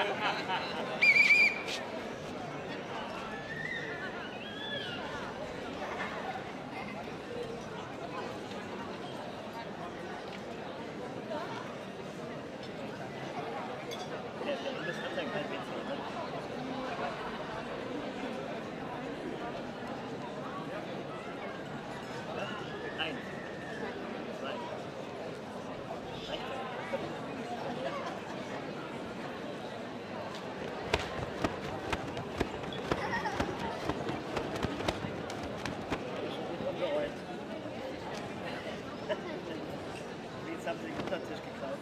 Jetzt haben sie den Untertisch geklaut.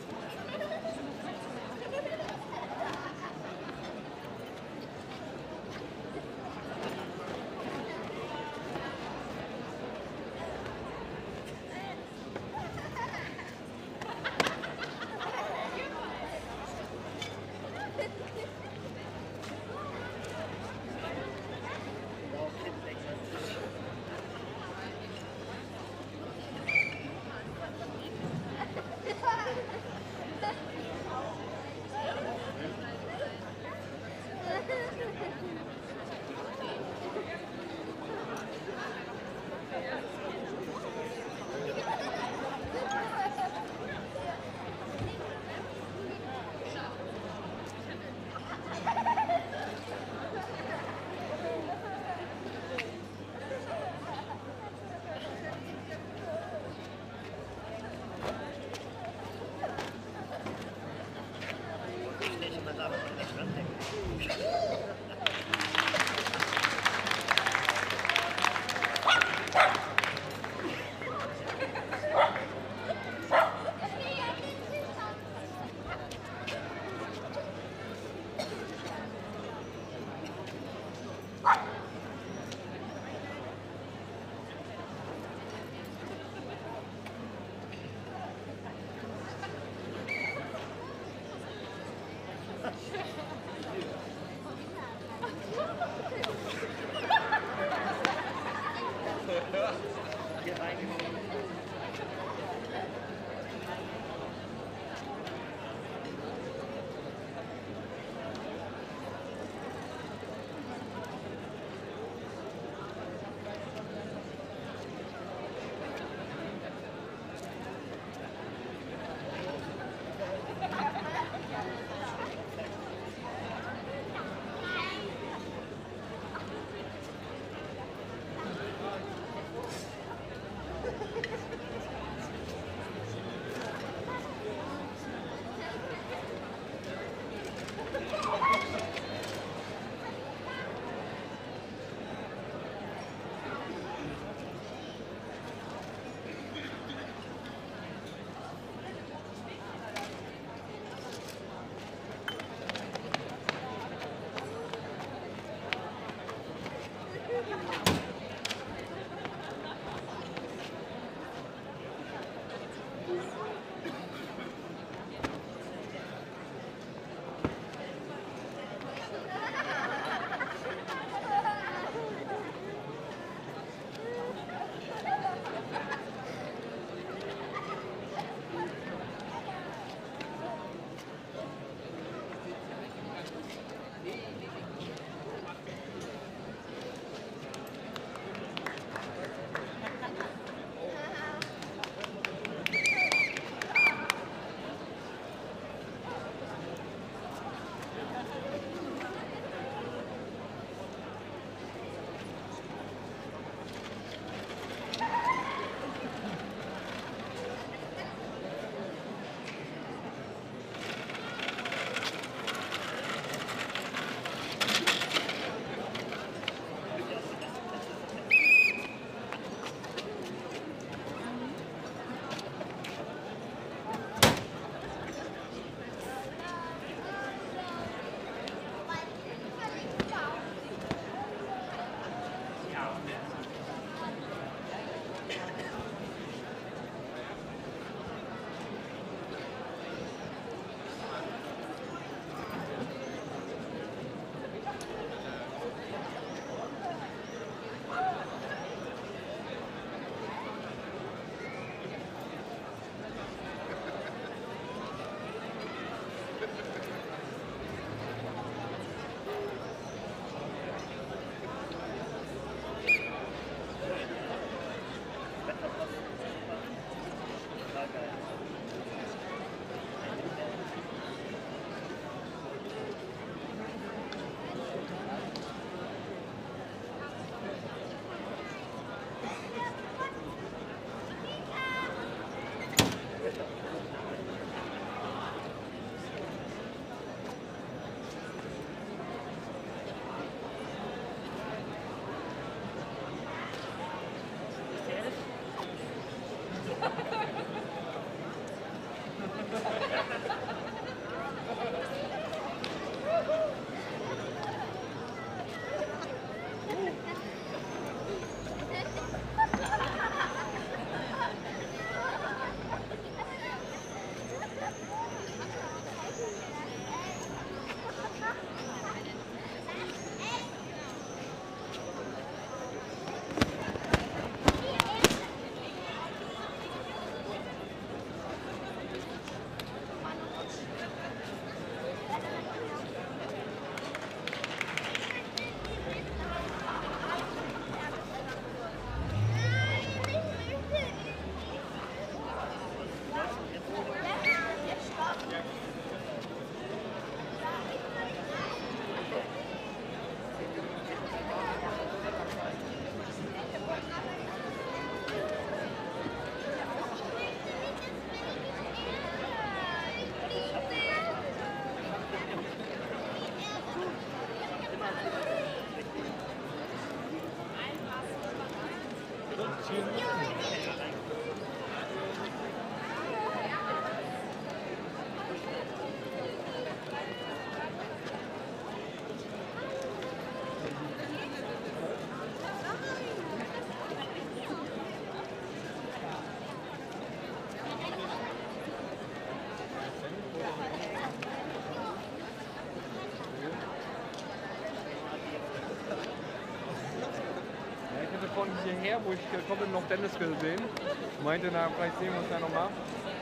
Hierher, wo ich gekommen bin, noch Dennis gesehen. Meinte, na, vielleicht sehen wir uns ja nochmal.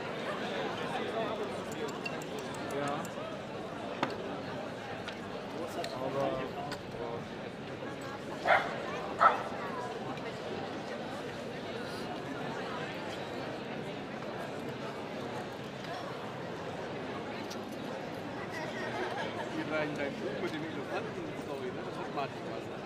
Ja. Aber... Dein Buch mit dem Elefanten-Story, ne? Das hat Martin was, ne?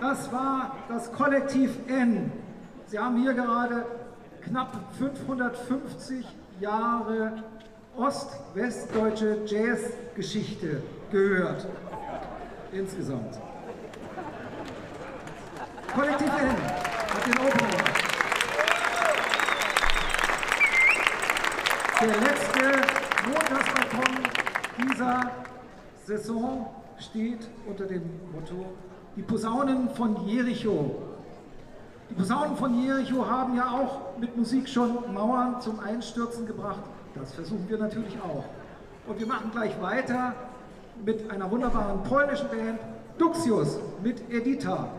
Das war das Kollektiv N. Sie haben hier gerade knapp 550 Jahre ost-westdeutsche Jazzgeschichte gehört. Insgesamt. Kollektiv N hat den Opener. Der letzte Montagsbalkon dieser Saison steht unter dem Motto Die Posaunen von Jericho. Die Posaunen von Jericho haben ja auch mit Musik schon Mauern zum Einstürzen gebracht. Das versuchen wir natürlich auch. Und wir machen gleich weiter mit einer wunderbaren polnischen Band, Duxius mit Edita.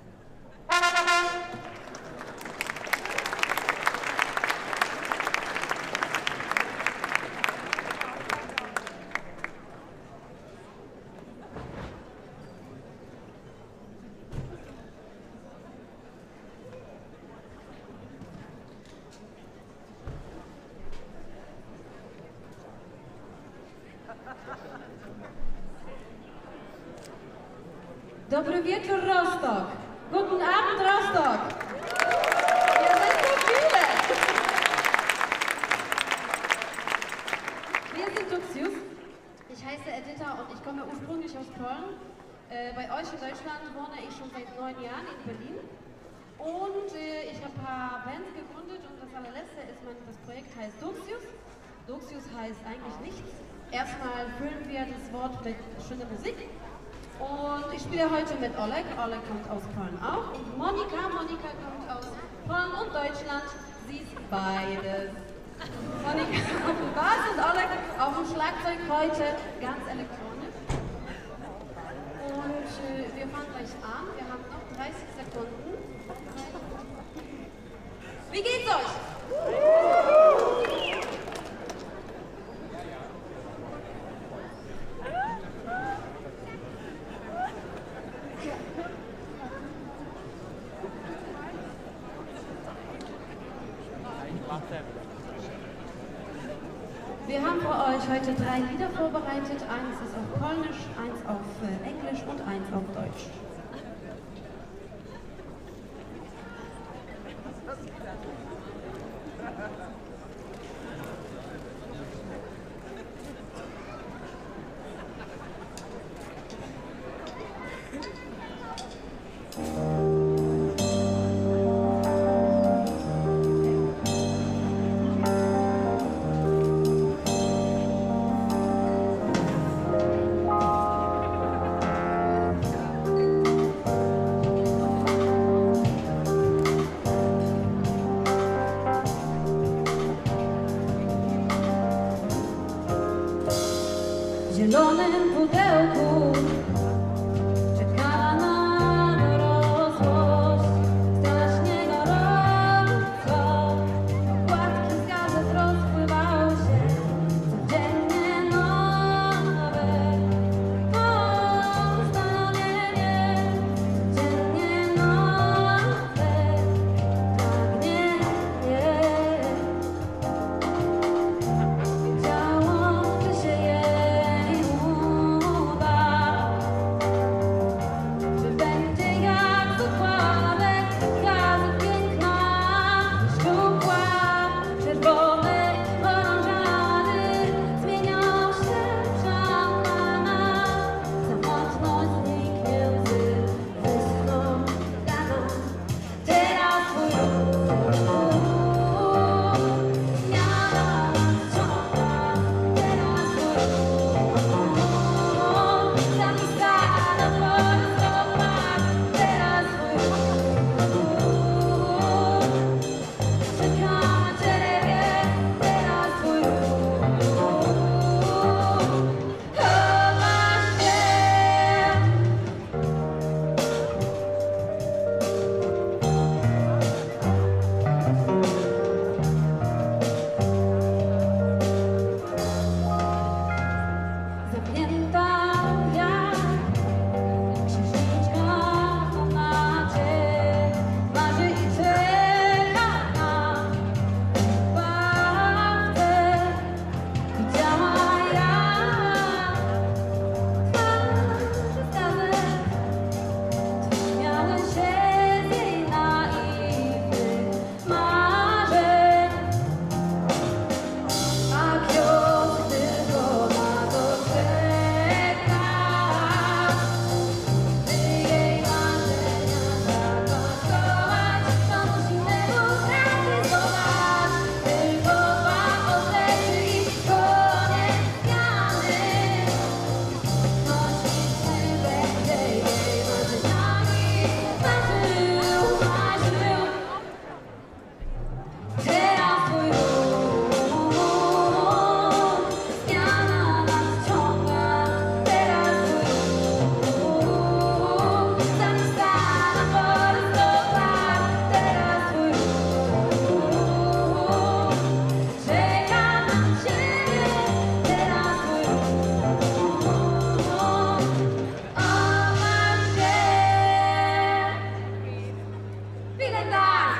Dobry wieczór, Rostock! Guten Abend, Rostock! Ihr seid so viele! Wir sind Duxius. Ich heiße Edita und ich komme ursprünglich aus Polen. Bei euch in Deutschland wohne ich schon seit 9 Jahren in Berlin. Und ich habe ein paar Bands gegründet und das allerletzte ist, das Projekt heißt Duxius. Duxius heißt eigentlich nichts. Erstmal füllen wir das Wort mit schöner Musik. Und ich spiele heute mit Oleg. Oleg kommt aus Polen auch. Und Monika kommt aus Polen und Deutschland. Sie ist beides. Monika auf dem Bass und Oleg auf dem Schlagzeug heute ganz elektronisch. Und wir fangen gleich an. Wir haben noch 30 Sekunden. Wie geht's euch? Wir haben für euch heute 3 Lieder vorbereitet. Eins ist auf Polnisch, eins auf Englisch und eins auf Deutsch. W zielonym pudełku czekała na dorosłość. Strasznie gorąco, płatki z gazet rozpływały się. Codziennie nowe postanowienie, codziennie nowe pragnienie. Wiedziało, że się jej uda. Vielen Dank!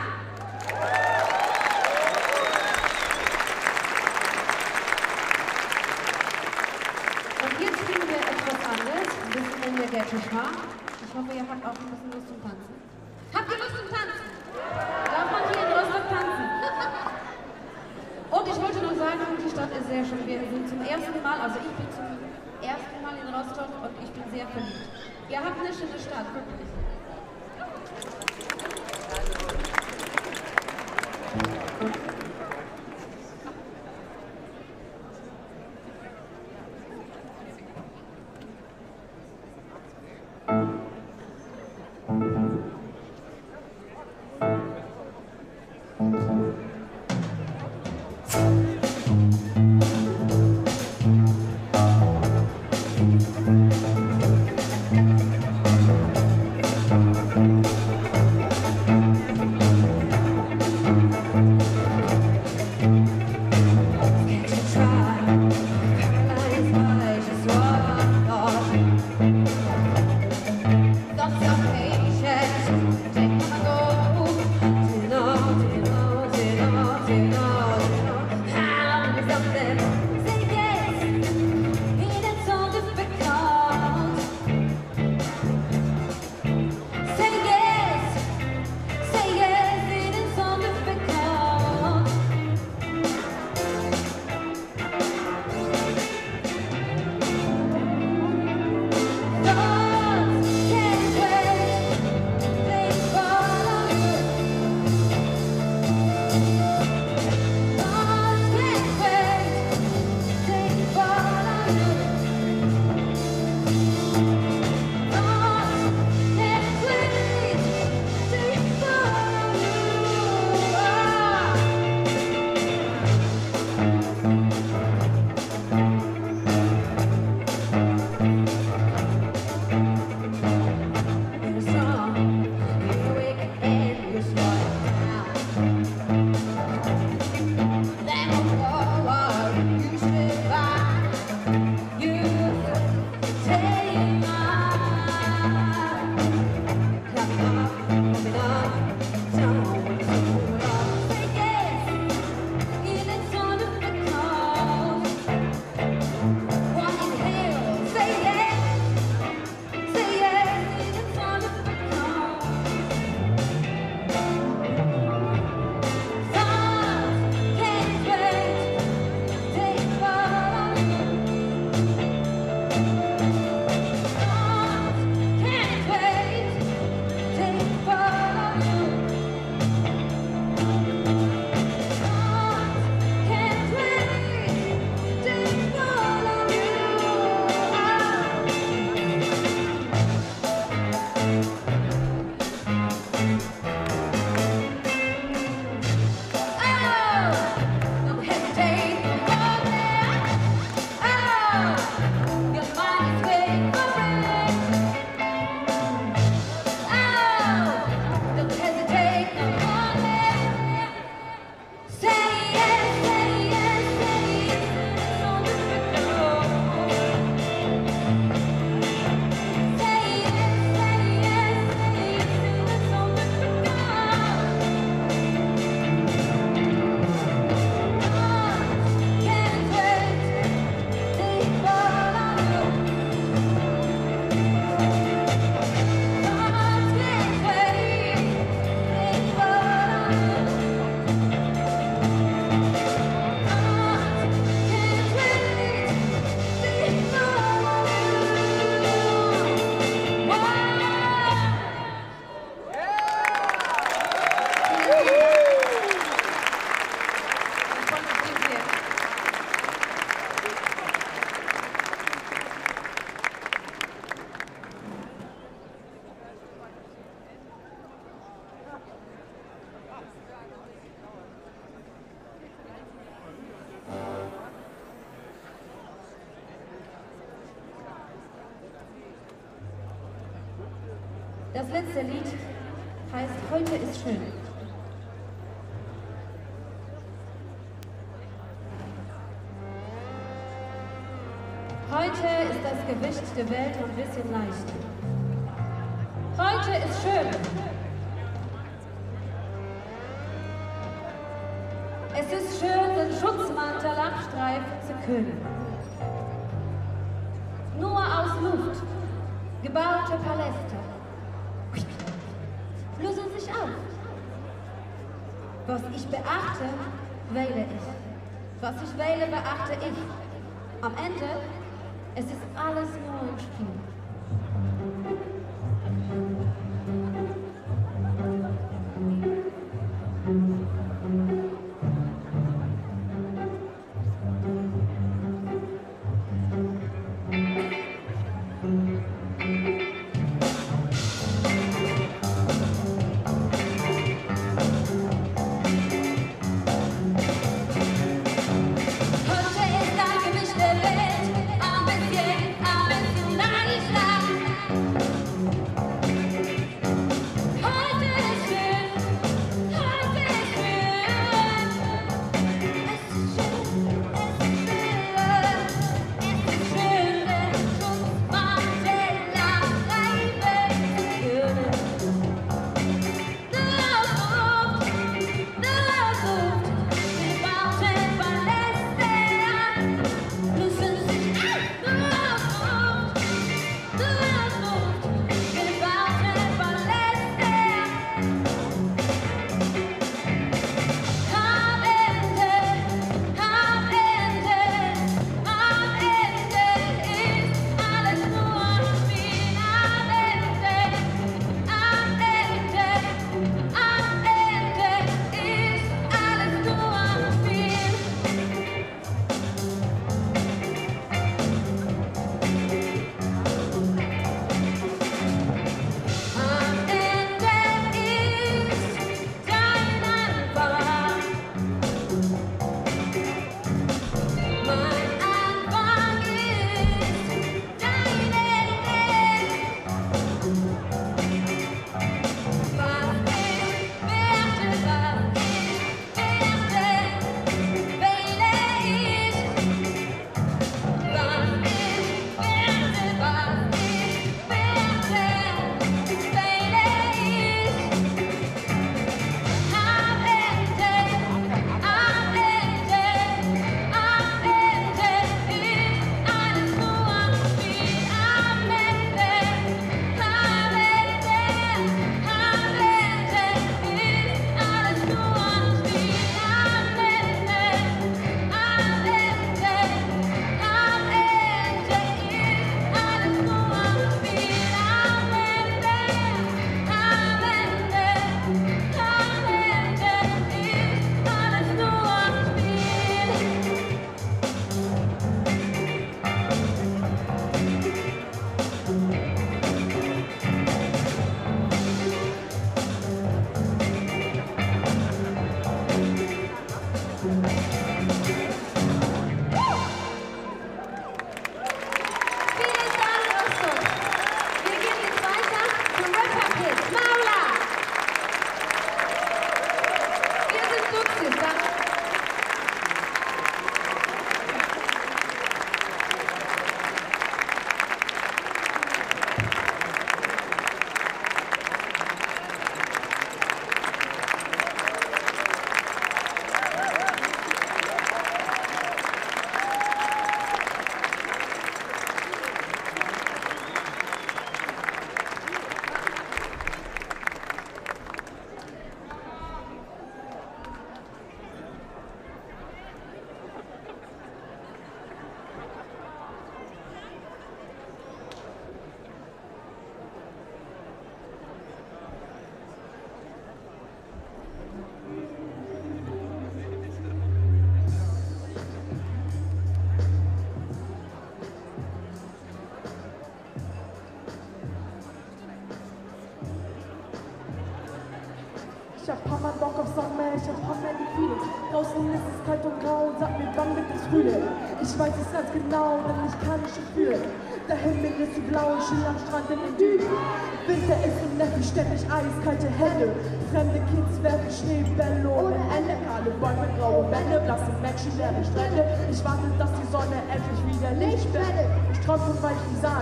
Und jetzt spielen wir etwas anderes, ein bisschen in der Ghetto-Schar. Ich hoffe, ihr habt auch ein bisschen Lust zum Tanzen. Habt ihr Lust zum Tanzen? Darf man hier in Rostock tanzen? Und ich wollte noch sagen, die Stadt ist sehr schön. Wir sind zum ersten Mal, also ich bin zum ersten Mal in Rostock und ich bin sehr verliebt. Ihr habt eine schöne Stadt, wirklich. Das letzte Lied heißt Heute ist schön. Heute ist das Gewicht der Welt ein bisschen leicht. Heute ist schön. Es ist schön, den Schutzmantel am Streifen zu können. Nur aus Luft gebaute Paläste lösen sich auf. Was ich beachte, wähle ich. Was ich wähle, beachte ich. Am Ende, es ist alles nur ein Spiel. Ich hab Hammer Bock auf Sommer, ich hab Hammer Gefühle. Draußen ist es kalt und grau und sag mir, wann wird es Frühling? Ich weiß es ganz genau, denn ich kann es schon fühlen. Der Himmel ist so blau, ich chill am Strand in den Dünen. Winter ist so neffig, ständig eiskalte Hände. Fremde Kids werfen Schneebälle ohne Ende. Kahle Bäume, graue Wände, blasse Menschen, leere Strände. Ich warte, dass die Sonne endlich wieder Licht spendet. Ich träum von weichen Sand,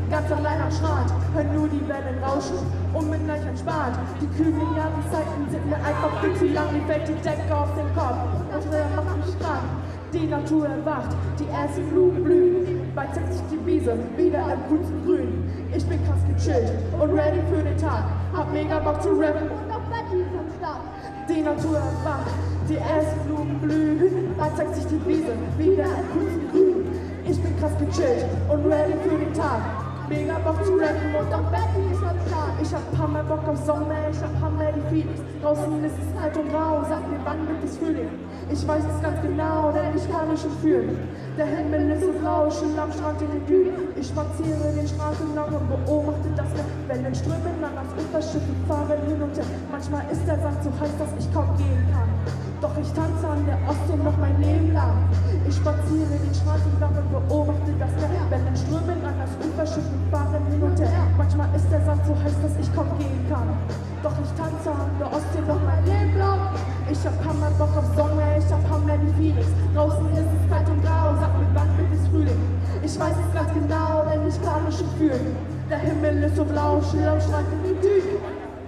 ganz allein am Strand, hör nur die Wellen rauschen und bin gleich entspannt. Die kühlen Jahreszeiten sind mir einfach viel zu lang, mir fällt die Decke auf den Kopf und der macht mich krank. Die Natur erwacht, die ersten Blumen blühen, bald zeigt sich die Wiese wieder im coolsten Grün. Ich bin krass gechillt und ready für den Tag, hab mega Bock zu rappen und auf Betty ist am Start. Die Natur erwacht, die ersten Blumen blühen, bald zeigt sich die Wiese wieder im coolsten Grün. Ich bin krass gechillt und ready für den Tag. Mega Bock zu rappen und auch Betty ist am Start. Ich hab Hammer Bock auf Sommer, ich hab Hammer die Feelings. Draußen ist es kalt und grau, sag mir wann wird es Frühling. Ich weiß es ganz genau, denn ich kann es schon fühlen. Der Himmel ist so blau, schön am Strand in den Dünen. Ich spaziere den Strand entlang und beobachte das Meer. Wellen strömen an das Uferschiffe fahren hin und her. Manchmal ist der Sand so heiß, dass ich kaum gehen kann. Doch ich tanze an der Ostsee noch mein Leben lang. Ich spaziere den Strand entlang und beobachte das Meer. Wellen strömen an das Uferschiffe fahren hin und her. Manchmal ist der Sand so heiß, dass ich kaum gehen kann. Doch ich tanze an der Ostsee noch mein Leben lang. Ich hab Hammer Bock auf Sommer, ich hab Hammer die Feelings. Draußen ist es kalt und grau, sag mir wann wird es Frühling. Ich weiß es ganz genau, denn ich kann es schon fühlen. Der Himmel ist so blau, schön am Strand in den Dünen.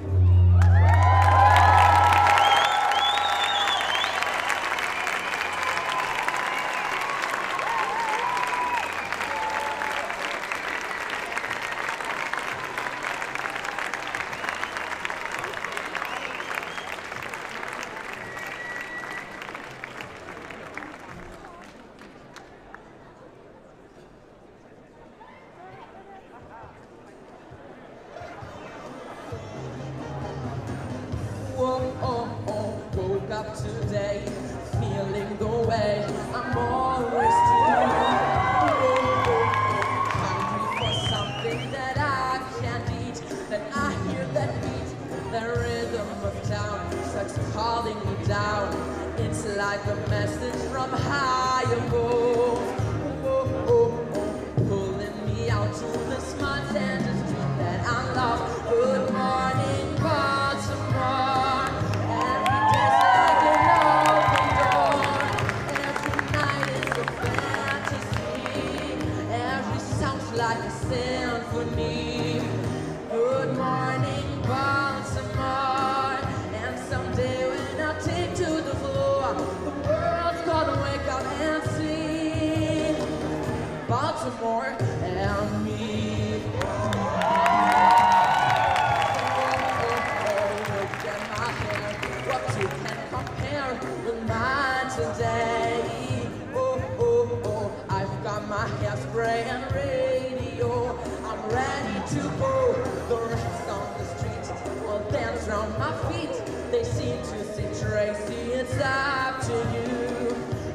Woke up today, feeling the way I'm always doing. Hungry for something that I can't eat. Then I hear that beat, the rhythm of town starts calling me down. It's like a message from high above. Pulling me out to the smart and the street that I love. Good morning, Baltimore. Like a symphony. Good morning, Baltimore. And someday when I take to the floor, the world's gonna wake up and see Baltimore and me. Look at my hair, what you can compare with mine today. I've got my hairspray and radio. I'm ready to go. The rest on the street will dance around my feet. They seem to say, Tracy, it's up to you.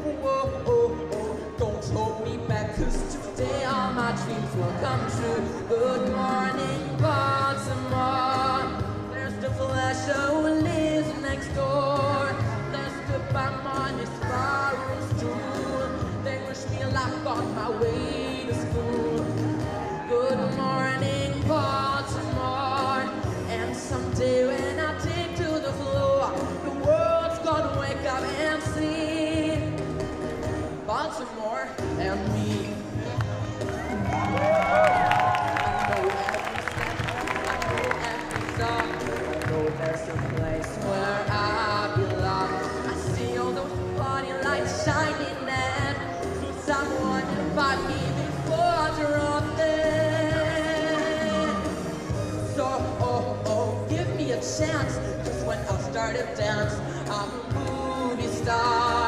Don't hold me back, 'cause today all my dreams will come true. Good morning, Baltimore. There's the Flash who lives next door. There's the Money Sparrows too. They wish me luck on my way to school. Good morning, Baltimore. And someday when I take to the floor, the world's gonna wake up and see Baltimore and me. I know every step, I know every song. I know there's a place where I belong. I see all those party lights shining and someone invite me before you're up there. So, give me a chance, 'cause when I start to dance, I'm a movie star.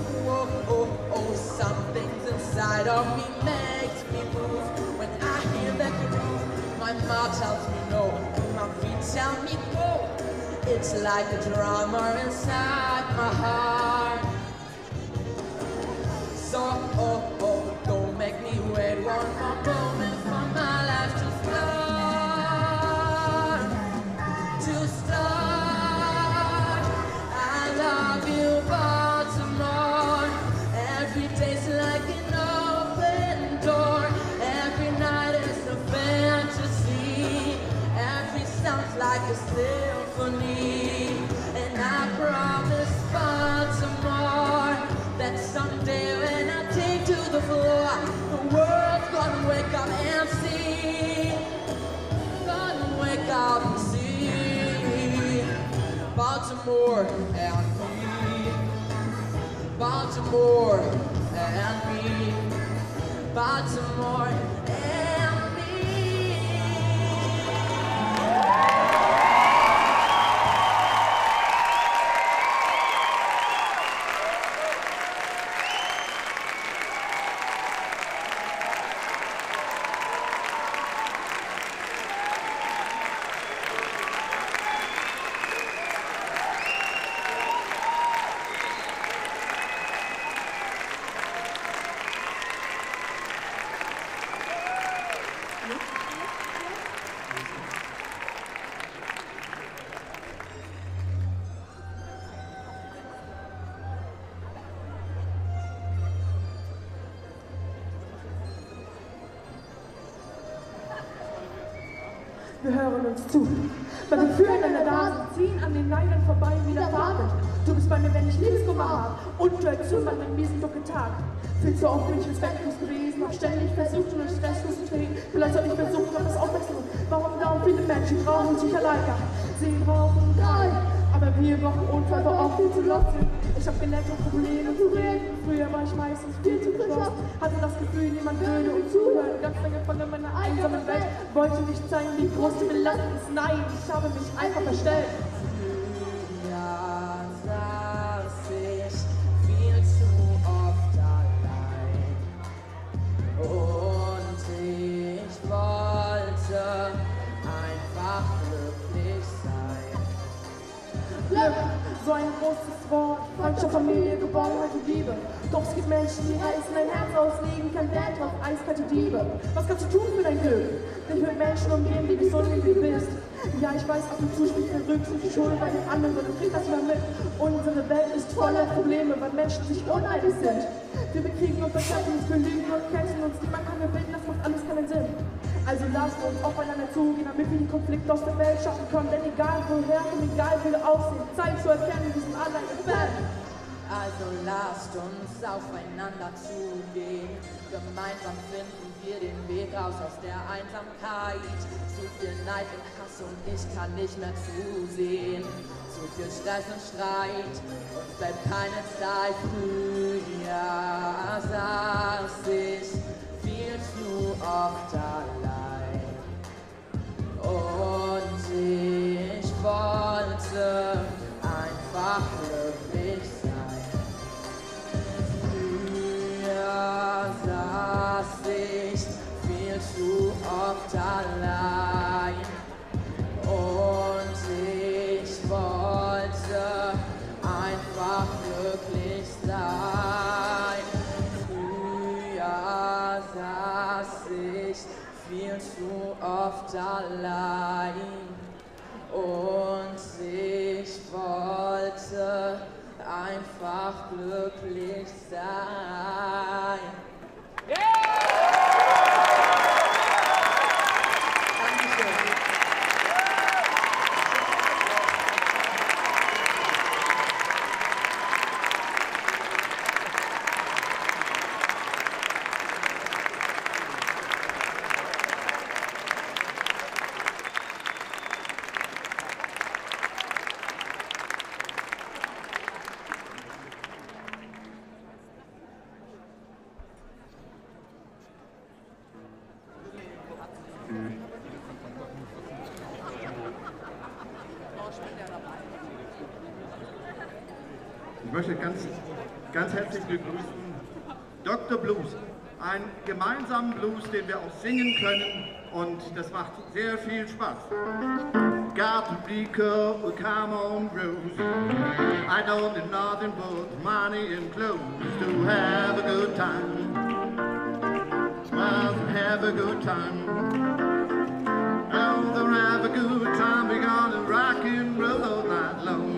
Some things inside of me makes me move. When I hear that groove, my mouth tells me no, my feet tell me go. It's like a drummer inside my heart. So, don't make me wait one more moment for my life to start. To start. I love you, Baltimore. Every day's like an open door. Every night is a fantasy. Every sound's like a symphony. And I promise Baltimore that someday when I take to the floor, the world's gonna wake up and see Baltimore and me. Baltimore and me. Baltimore and me. Wir hören uns zu, weil wir füreinander da sind, ziehen an den Neidern vorbei wie der Faden. Du bist bei mir, wenn ich Liebeskummer habe und du erzählst an den miesen Tag. Viel zu oft bin ich respektlos gewesen, hab ständig versucht, nur stresslos zu drehen. Vielleicht soll ich versuchen, noch das Aufwechseln. Warum dauern viele Menschen brauchen sich alleine? Sie brauchen drei, aber wir brauchen Unfall, wo auch viel zu laut sind. Ich hab gelernt, um Probleme zu reden. Früher war ich meistens viel zu geschlossen, hatte das Gefühl, niemand würde uns zuhören. Ganz lange von meiner einsamen Welt, wollte nicht zeigen, wie groß die Belastung ist. Nein, ich habe mich einfach verstellt. Ja, saß ich viel zu oft allein und ich wollte einfach glücklich sein. Glück, so ein großes Wort, Freundschaft, Familie, Geborgenheit und Liebe. Doch es gibt Menschen, die reißen dein Herz auslegen, kein Wert auf eiskalte Diebe. Was kannst du tun für dein Glück? Dich mit Menschen umgeben, die dich so nehmen, wie du bist. Ja, ich weiß, ab und zu spielt verrückt, sind die Schuld bei den anderen, und du kriegst das mal mit. Unsere Welt ist voller Probleme, weil Menschen sich uneinig sind. Wir bekriegen und verschärfen uns, belügen und kämpfen uns, niemand kann gewinnen, das macht alles keinen Sinn. Also lasst uns aufeinander zugehen, damit wir die Konflikte aus der Welt schaffen können. Denn egal woher und egal wie wir aussehen, Zeit zu erkennen, wir sind alle eine Welt. Also lasst uns aufeinander zugehen, gemeinsam finden wir den Weg raus aus der Einsamkeit. Zu viel Neid und Hass und ich kann nicht mehr zusehen. Zu viel Stress und Streit, uns bleibt keine Zeit. Früher saß ich viel zu oft allein und ich wollte einfach glücklich sein. Früher saß ich viel zu oft allein und ich wollte einfach glücklich sein. Früher saß ich viel zu oft allein und ich wollte einfach glücklich sein. Dankeschön. Ich möchte ganz herzlich begrüßen Dr. Blues, einen gemeinsamen Blues, den wir auch singen können, und das macht sehr viel Spaß. Got to be cool, come on, Rose. I don't need nothing but money and clothes to have a good time. Well, have a good time. Oh, they'll have a good time. We're gonna rock and roll all night long.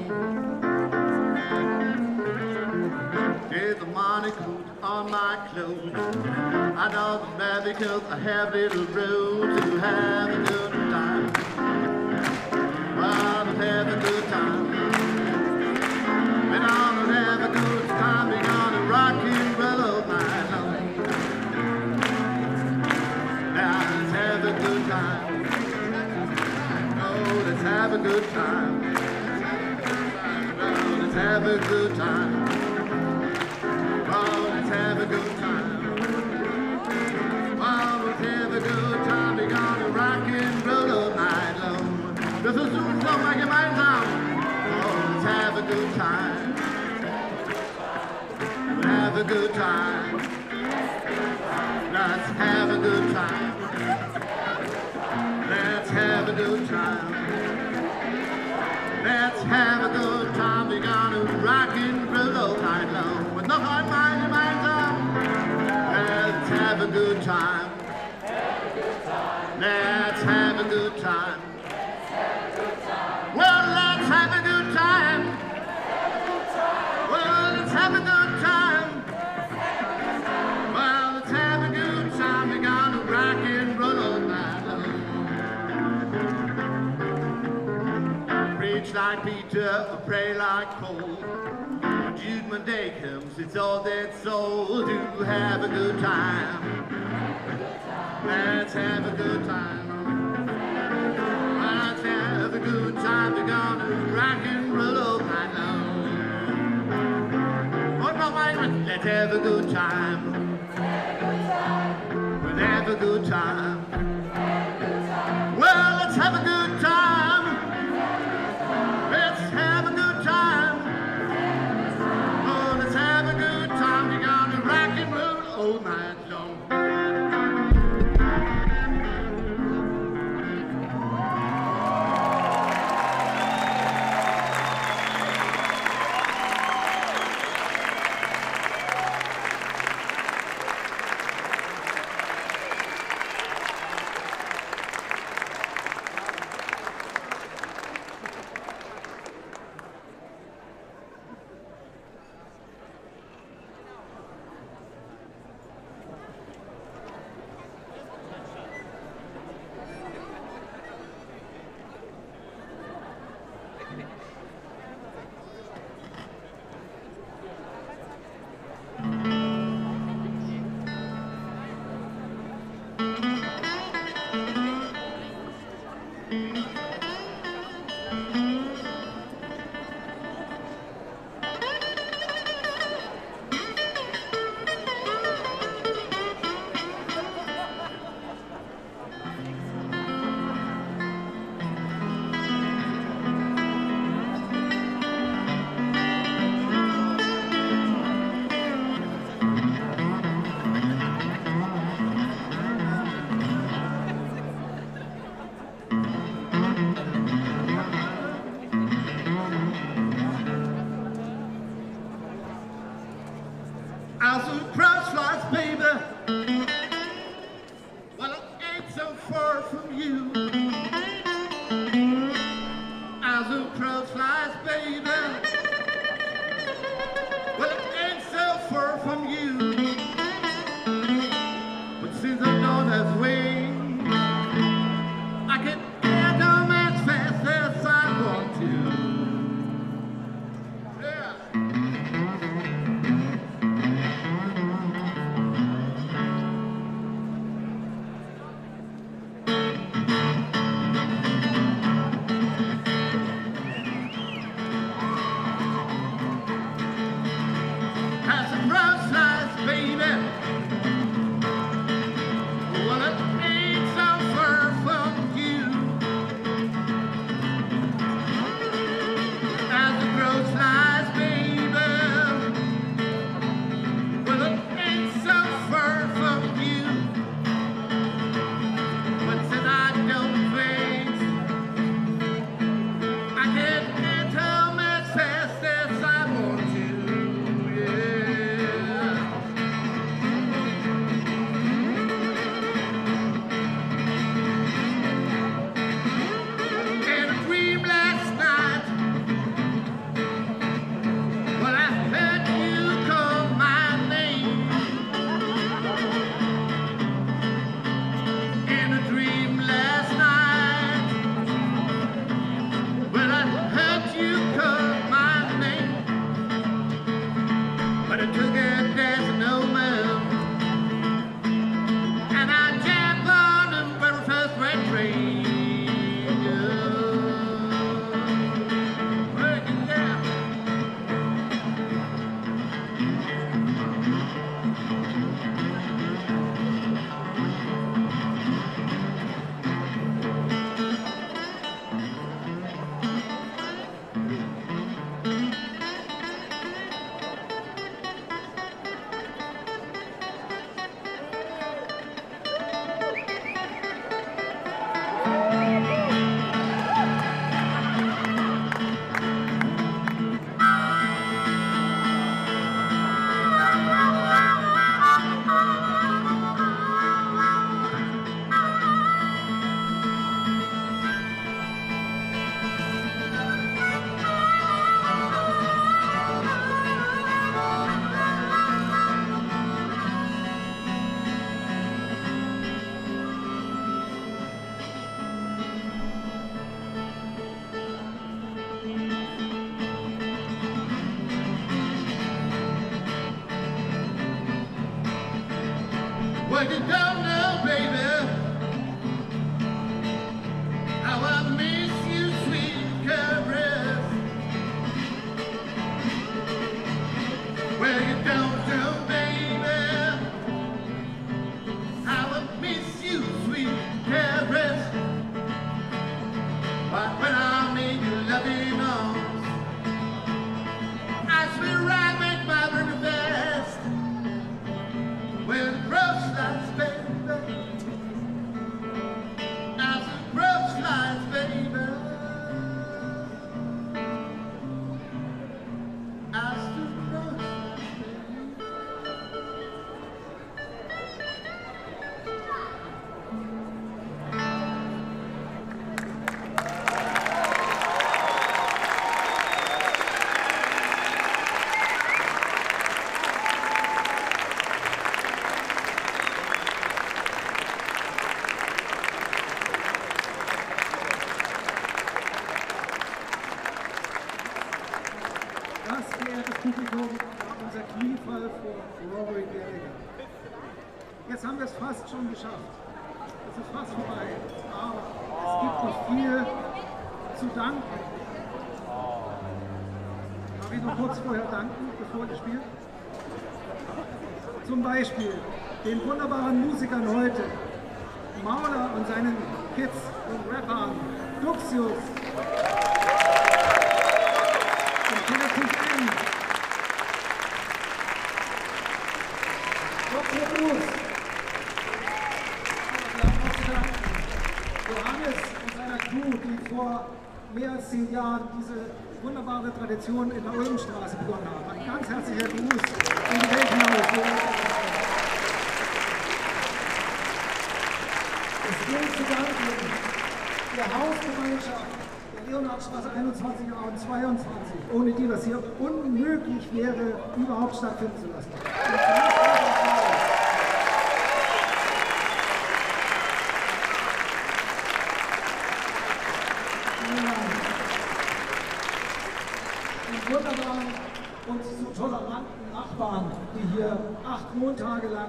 Get the money coat on my clothes. I know the bad because I have little road to have a good time. Well, to have a good time. We're gonna have a good time. We're gonna rock and roll all night long. Now let's have a good time. Oh, let's have a good time. have a good time. Oh, let's have a good time. Oh, let's have a good time. We're gonna rock and roll all night long. Das ist uns nochmal gemeinsam. Oh, let's have a good time. Have a good time. Let's have a good time. Let's have a good time. Let's have a good time. We're gonna rock and roll all night long. Und noch einmal gemeinsam. Let's have a good time. Let's have a good time. Well, let's have a good time. Well, let's have a good time. Well, let's have a good time. We're gonna rock and roll all night long. Preach like Peter, or pray like Paul. When Judgment Day comes, it's all that soul to have a good time. Let's have a good time. Let's have a good time. We're gonna rock and roll all night long. One more moment. Let's have a good time. We'll have a good time. Well, let's have a good time. Let's have a good time. Oh, let's have a good time. We're gonna rock and roll all night long. As the cross flies, baby, well, it ain't so far from you. As the cross flies, baby, well, it ain't so far from you. But since I'm gone this way, I can get home as fast as I want to. Yeah. Well, you don't know, baby, how I miss you, sweet caress. Well, you don't know, baby, how I miss you, sweet caress. But when I'm in your loving arms, I swear I make my very best. Well, the brush lights, baby, as the brush lights, baby, as the brush lights, Das, verehrtes Publikum, war unser Kniefall vor Rory Gallagher. Jetzt haben wir es fast schon geschafft. Es ist fast vorbei. Aber es gibt noch viel zu danken. Darf ich noch kurz vorher danken, bevor ihr spielt? Zum Beispiel den wunderbaren Musikern heute, Mauler und seinen Kids und Rappern, Duxius, Dr. Bruce, Johannes und seiner Crew, die vor mehr als 10 Jahren diese wunderbare Tradition in der Ulmstraße begonnen haben. Ein ganz herzlicher Gruß in die Welt hinaus. Es gilt zu danken der Hausgemeinschaft der Leonhardstraße 21 und 22, ohne die das hier unmöglich wäre, überhaupt stattfinden zu lassen. Die wunderbaren und so toleranten Nachbarn, die hier 8 Montage lang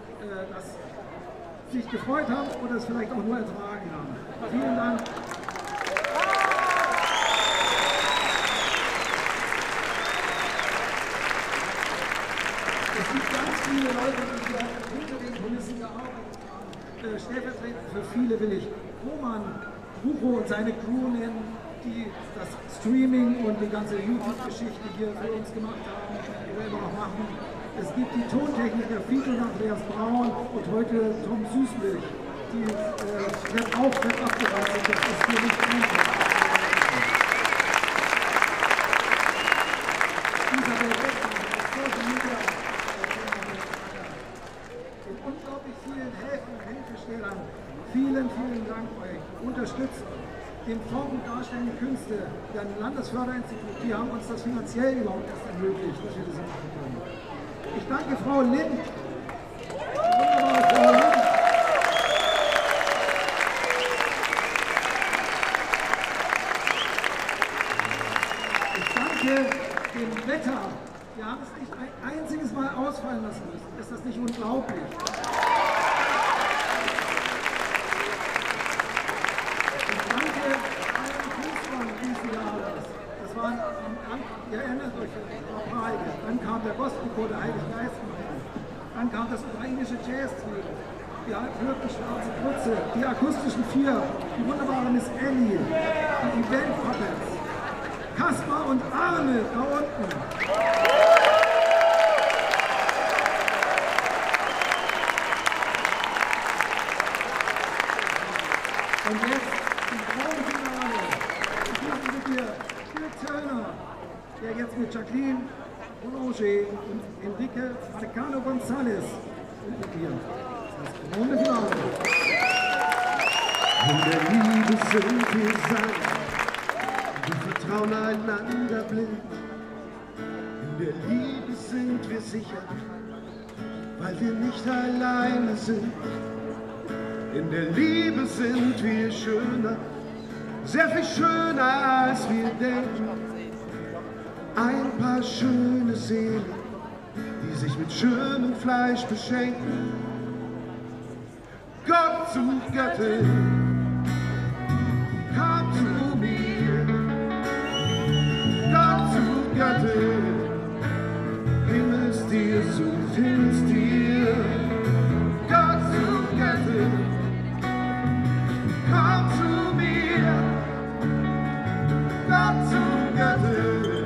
sich gefreut haben oder es vielleicht auch nur ertragen haben. Vielen Dank. Es gibt ganz viele Leute, die hier hinter den Kulissen gearbeitet haben. Stellvertretend für viele will ich Roman Bucho und seine Crew nennen, die das Streaming und die ganze YouTube-Geschichte hier für uns gemacht haben, die wir immer noch machen. Es gibt die Tontechniker Vito und Andreas Braun und heute Tom Süßmilch, die auch abgereizt sind. Das ist hier nicht einfach. Isabel Westmann, Social Media, den unglaublich vielen Helfern und Hilfestellern. Vielen, vielen Dank euch. Unterstützt den Fonds und darstellende Künste der Landesförderinstitut. Die haben uns das finanziell überhaupt erst ermöglicht, dass wir das machen können. Ich danke Frau Lind. Wunderbare Frau Lind. Ich danke dem Wetter. Wir haben es nicht ein einziges Mal ausfallen lassen müssen. Ist das nicht unglaublich? Ich danke allen Künstlern dieses Jahres. Das waren, ihr erinnert euch, dann kam der Gospelchor der Heiligen Geist. Dann kam das ukrainische Jazz-Trio, die Türken Schwarze Krütze, die akustischen 4, die wunderbare Miss Annie, die Event Puppets, Kaspar und Arne da unten. Und jetzt die Frauenfinale. Ich mache mit dir Phil Turner, der jetzt mit Jacqueline Boulanger und Enrique Marcano González und mit dir das Frauenfinale. In der Liebe sind wir sanft, wir vertrauen einander blind. In der Liebe sind wir sicher, weil wir nicht alleine sind. In der Liebe sind wir schöner, sehr viel schöner als wir denken. Ein paar schöne Seelen, die sich mit schönem Fleisch beschenken. zu Göttin, komm zu mir. Gott zu Göttin, Himmelstier sucht Himmelstier. Gott zu Göttin, komm zu mir. Gott zu Göttin.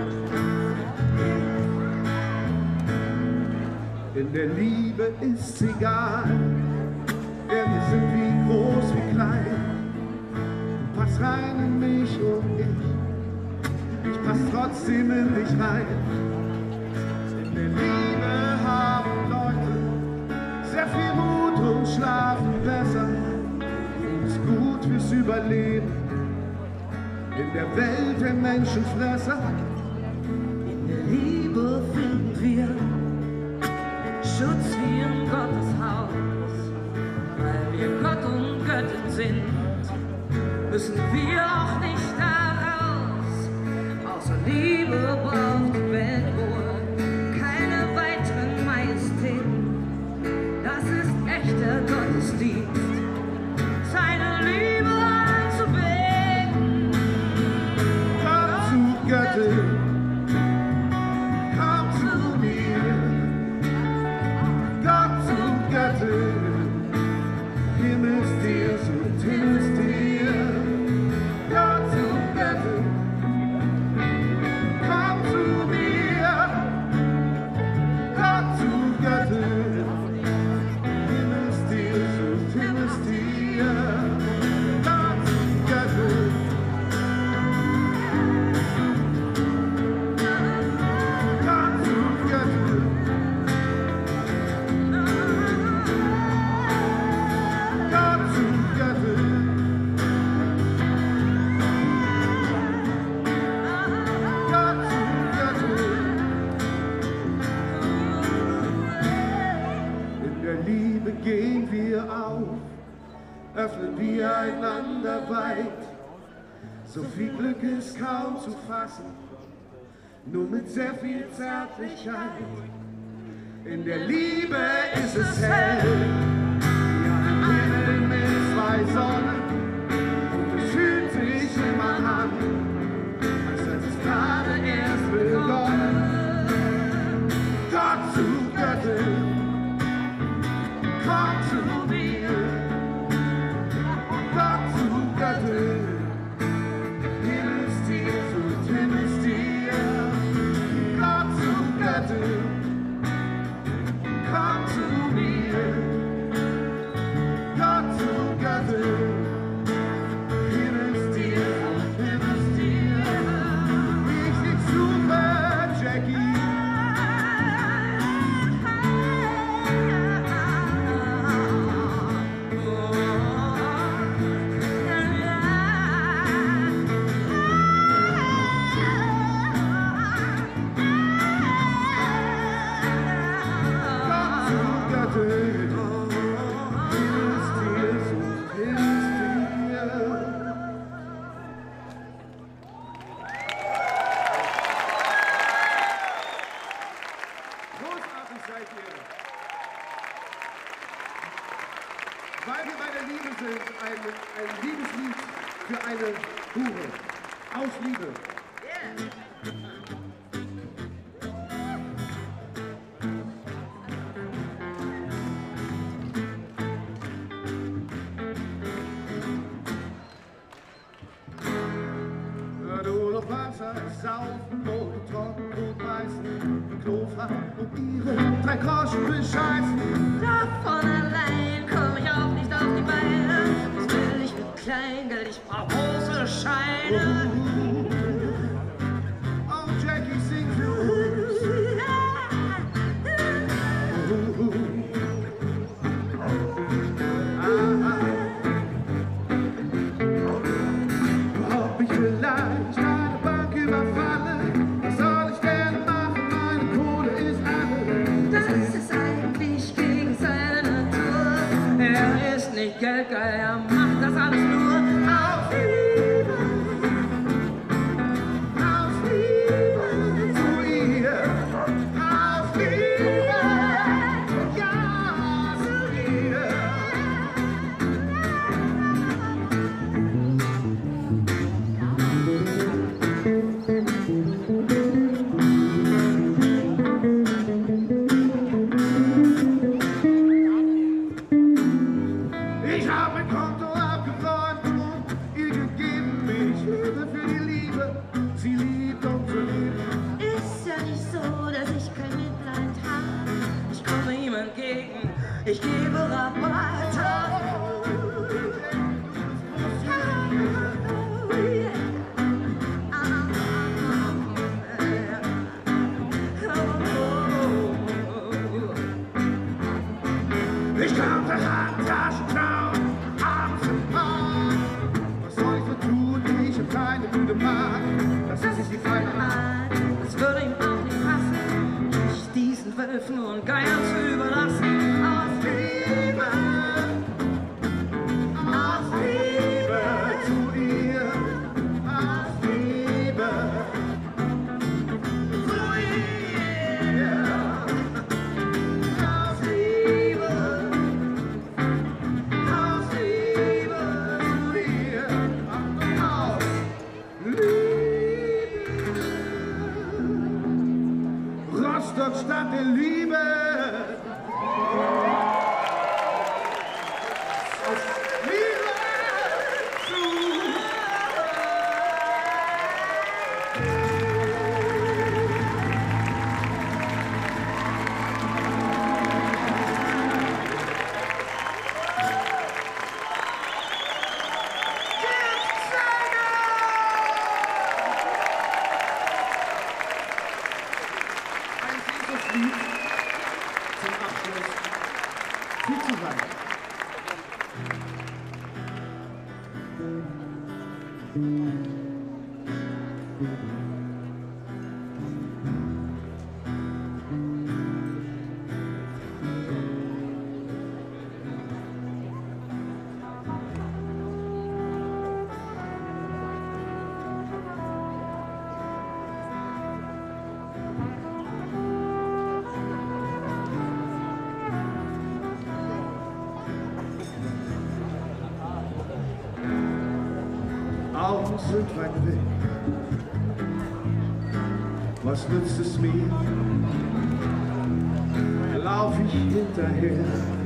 In der Liebe ist's egal, wer wir sind, wie groß, wie klein. Du passt rein in mich und ich pass trotzdem in dich rein. In der Liebe haben Leute sehr viel Mut und schlafen besser. Uns gut fürs Überleben in der Welt der Menschenfresser. In der Liebe finden wir Schutz wie in Gottes Haus. Weil wir Gott und Göttin sind, müssen wir auch nicht daraus. Außer Liebe braucht die Welt wohl keine weiteren Majestäten. Das ist echter Gottesdienst, seine Liebe anzubeten. Gott zu Göttin, komm zu mir. Gott zu Göttin, Himmelstier sucht Himmelstier. Gott zu Göttin, komm zu mir. Gott zu Göttin, Himmelstier sucht Himmelstier. Gott zu Göttin. Gott zu Göttin. Gott zu Göttin. Gott zu Göttin. In der Liebe gehen wir auf, öffnen wir einander weit. So viel Glück ist kaum zu fassen, nur mit sehr viel Zärtlichkeit. In der Liebe ist es hell, wie ein Himmel mit zwei Sonnen. Und es fühlt sich immer an, als hätte es gerade erst begonnen. Gott zu Göttin, komm zu mir. Gott zu Göttin, Himmelstier sucht Himmelstier. Gott zu Göttin, komm zu mir. Gott zu Göttin, Himmelstier sucht Himmelstier. Ich suche Jackie. Gott zu Göttin, Himmelstier sucht Himmelstier. Großartig seid ihr. Weil wir bei der Liebe sind, ein Liebeslied für eine Hure. Aus Liebe. Du noch Wasser, saufen, Brot, Trockenbrot, beißen, Knofach und ihre 3 Groschen bescheißen. Davon allein komm ich auch nicht auf die Beine. Was will ich mit Kleingeld? Ich brauch große Scheine. Oh, Jackie, sing für uns. Ob ich vielleicht eine Bank überfalle? Was soll ich denn machen? Meine Kohle ist alle. Das ist eigentlich gegen seine Natur. Er ist nicht geldgeil, er macht das alles nur auf Liebe. Aus Liebe zu ihr. Aus Liebe, ja, zu ihr. ich gebe Rabatt. Ich kann der Handtaschen klauen, abends im Park. Was soll ich so tun? Ich hab keine gute Mark. Das ist die feine Art. Es würde ihm auch nicht passen, dich diesen Wölfen und Geiern zu überlassen. Aus Liebe zu dir, aus Liebe zu ihr, aus Liebe zu dir, aus Liebe. Rostock, Stadt der Liebe. Zum Abschluss viel zu weit. Augen sind weit weg. Was nützt es mir? Lauf ich hinterher?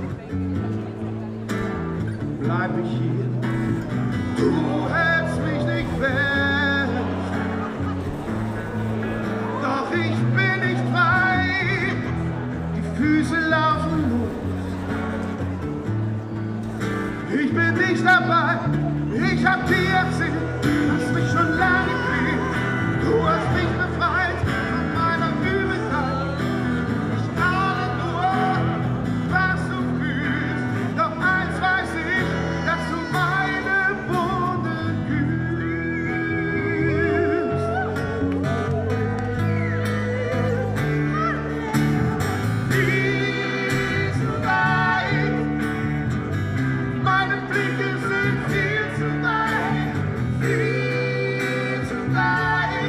Bleib ich hier? Du hältst mich nicht fest. Doch ich bin nicht frei. Die Füße laufen los. Ich bin nicht dabei. Ich hab dir erzählt, dass mich schon lange quält. Du hast mich befreit von meiner Übelkeit. Ich ahne nur, was du fühlst. Doch eins weiß ich, dass du meine Wunden kühlst. Viel zu weit, meine Blicke sind viel zu weit, viel zu weit.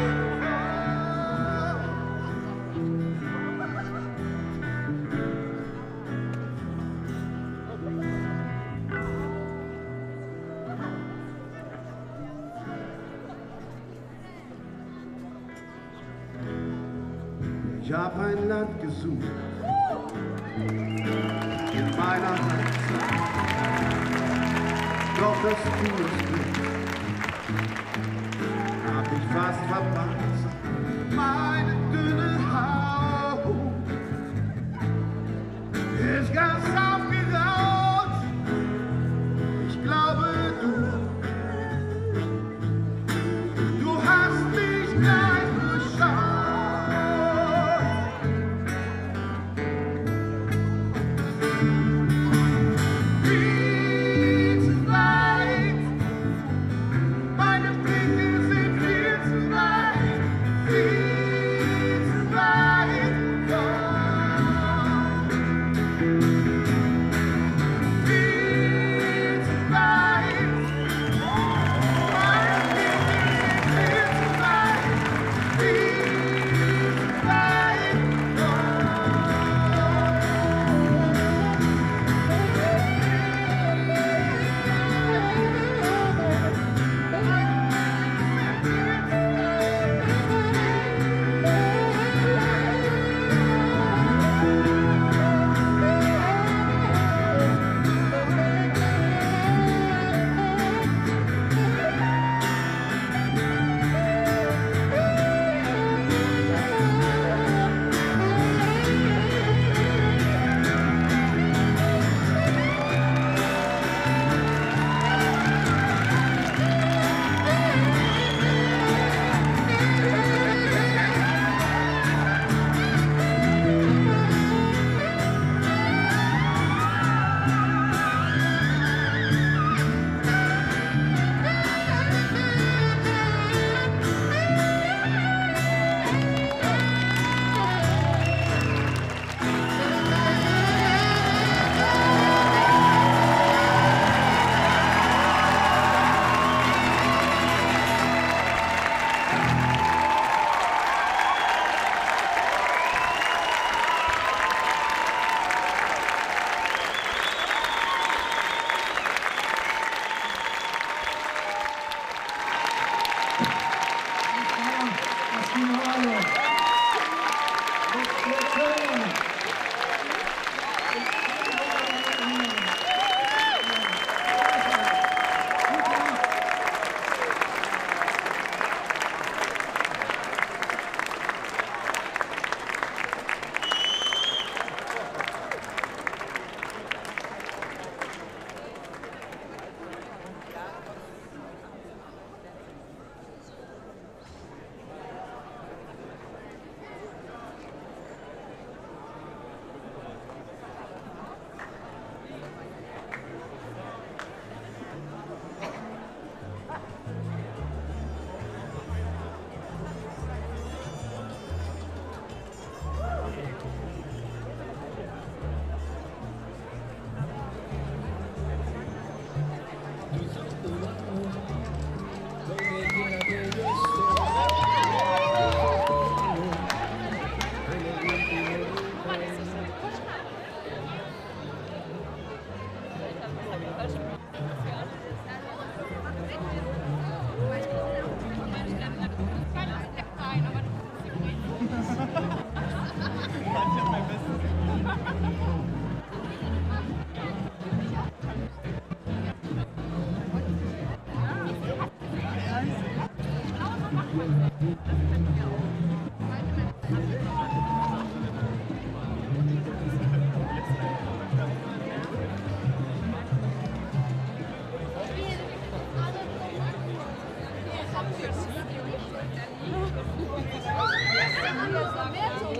Ich hab ein Land gesucht in meiner Heimat. Doch das tust du, hab ich fast verpasst. Meine dünne Haut ist ganz aufgeraut. Ich glaube, du hast mich gleich durchschaut. Viel zu weit, meine Blicke sind viel zu weit. Finale. Jetzt hören wir. Mehr